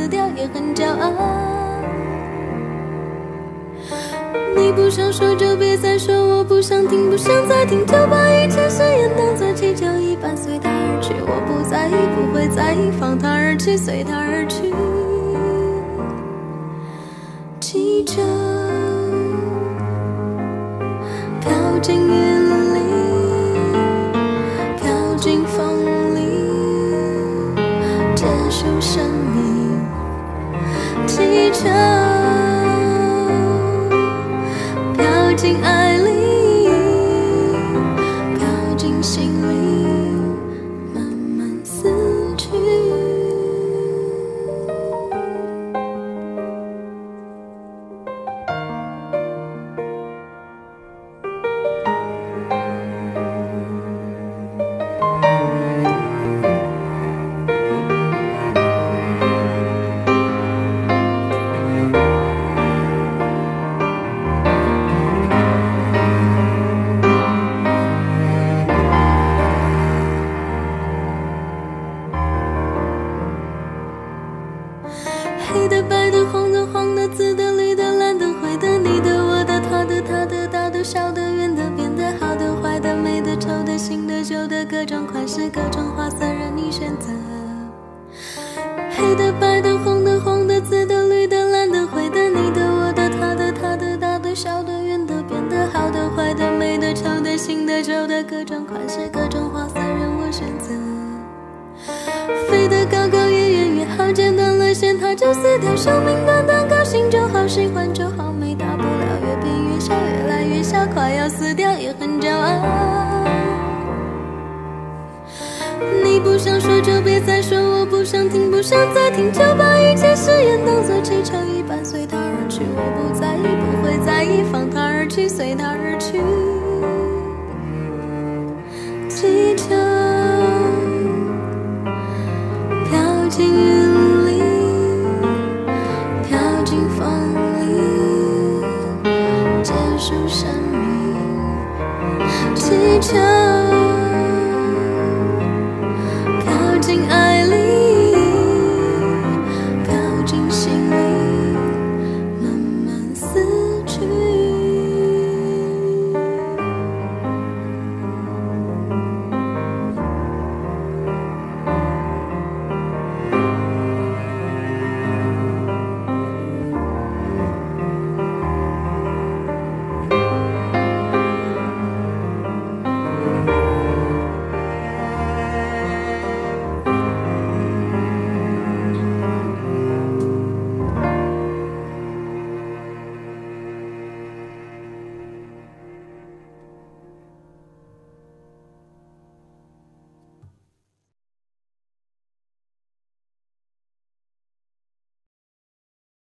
掉也很骄傲。你不想说就别再说，我不想听不想再听，就把一切誓言当作气球一般随它而去。我不在意不会在意，放它而去随它而去。气球飘进云里，飘进风里，结束生命。气球飘进爱里，飘进心里，慢慢死去。黑的白的红的黄的紫的绿的蓝的灰的，你的我的他的他的大的小的圆的扁的好的坏的美的丑的新的旧的，各种款式各种花色任你选择。黑的白的红的黄的紫的绿的蓝的灰的，你的我的他的他的大的小的圆的扁的好的坏的美的丑的新的旧的，各种款式各种花色任我选择。飞得高高越远越好，剪断了线它就死掉，生命短短高兴就好，喜欢就好，没大不了，越变越小，越来越小，快要死掉也很骄傲。你不想说就别再说，我不想听不想再听，就把一切誓言当作气球一般随它而去。我不在意不会在意，放它而去随它而去。